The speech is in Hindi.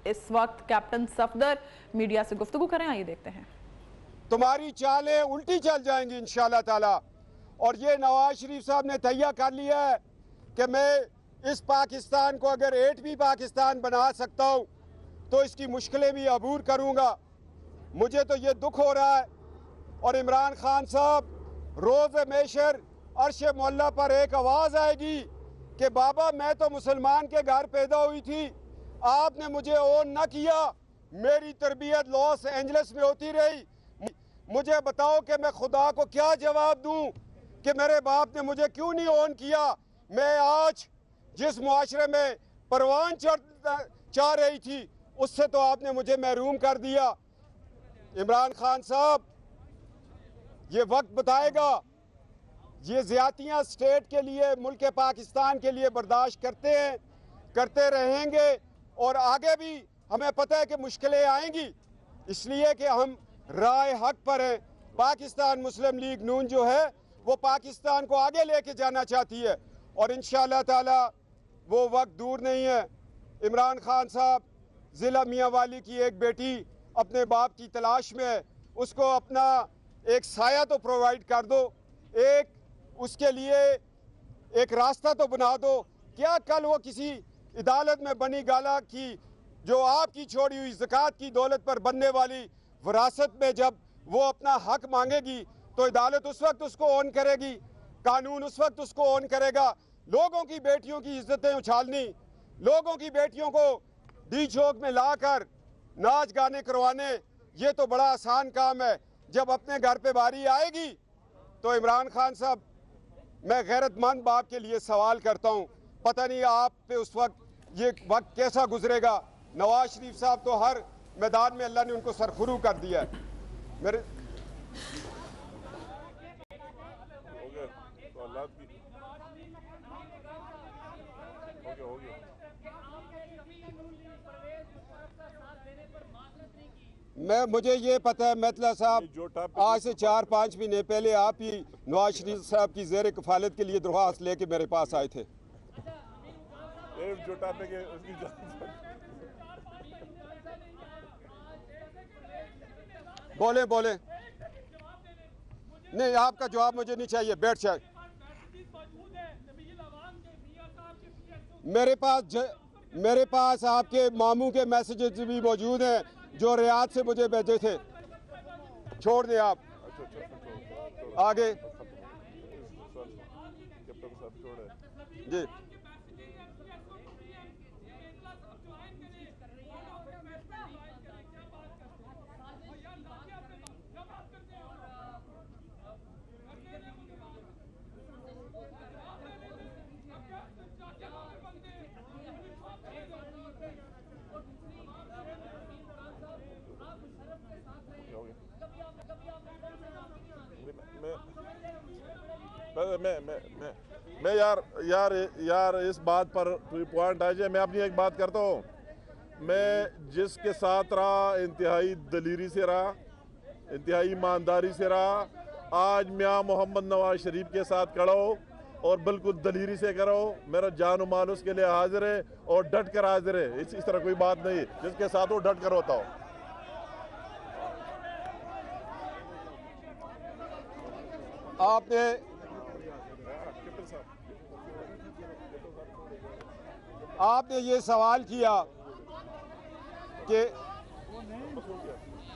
इस वक्त कैप्टन सफदर मीडिया से गुफ्तगू करें, आइए देखते हैं। तुम्हारी चालें उल्टी चल जाएंगी इंशाल्लाह ताला। और ये नवाज शरीफ साहब ने तैयार कर लिया है कि मैं इस पाकिस्तान को अगर 8वीं पाकिस्तान बना सकता हूँ तो इसकी मुश्किलें भी अबूर करूँगा। मुझे तो ये दुख हो रहा है। और इमरान खान साहब, रोज़ मेशर अर्श मौला पर एक आवाज़ आएगी कि बाबा मैं तो मुसलमान के घर पैदा हुई थी, आपने मुझे ओन न किया, मेरी तरबियत लॉस एंजलिस में होती रही, मुझे बताओ कि मैं खुदा को क्या जवाब दूं कि मेरे बाप ने मुझे क्यों नहीं ओन किया। मैं आज जिस मुआशरे में परवान चाह रही थी उससे तो आपने मुझे महरूम कर दिया। इमरान खान साहब, ये वक्त बताएगा। ये ज़्यादतियाँ स्टेट के लिए, मुल्क पाकिस्तान के लिए बर्दाश्त करते हैं, करते रहेंगे और आगे भी हमें पता है कि मुश्किलें आएंगी, इसलिए कि हम राय हक पर है। पाकिस्तान मुस्लिम लीग नून जो है वो पाकिस्तान को आगे लेके जाना चाहती है और इंशाअल्लाह ताला वो वक्त दूर नहीं है। इमरान खान साहब, ज़िला मियांवाली की एक बेटी अपने बाप की तलाश में है, उसको अपना एक साया तो प्रोवाइड कर दो, एक उसके लिए एक रास्ता तो बना दो। क्या कल वो किसी अदालत में बनी गाला की जो आपकी छोड़ी हुई ज़कात की दौलत पर बनने वाली विरासत में जब वो अपना हक मांगेगी तो अदालत उस वक्त उसको ऑन करेगी, कानून उस वक्त उसको ऑन करेगा। लोगों की बेटियों की इज्जतें उछालनी, लोगों की बेटियों को डी चौक में लाकर नाच गाने करवाने, ये तो बड़ा आसान काम है। जब अपने घर पे बारी आएगी तो इमरान खान साहब, मैं गैरतमंद बाप के लिए सवाल करता हूँ, पता नहीं आप पे उस वक्त ये वक्त कैसा गुजरेगा। नवाज शरीफ साहब तो हर मैदान में अल्लाह ने उनको सरखुरू कर दिया है। मेरे मुझे ये पता है मेतला साहब, आज से 4-5 महीने पहले आप ही नवाज शरीफ साहब की ज़ेर कफालत के लिए दरख्वास्त लेके मेरे पास आए थे। बोले बोले नहीं, आपका जवाब मुझे नहीं चाहिए, बैठ जाए। मेरे पास आपके मामू के मैसेजेस भी मौजूद हैं जो रियाद से मुझे भेजे थे। छोड़ दें आप आगे जी। मैं यार इस बात पर पॉइंट आ जाए। मैं अपनी एक बात करता हूँ, मैं जिसके साथ रहा इंतहाई दलीरी से रहा, इंतहाई ईमानदारी से रहा। आज मियाँ मोहम्मद नवाज शरीफ के साथ खड़ा हो और बिल्कुल दलीरी से करो। मेरा जान और माल उसके लिए हाजिर है और डट कर हाजिर है। इस तरह कोई बात नहीं, जिसके साथ वो डट कर होता हो। आपने ये सवाल किया कि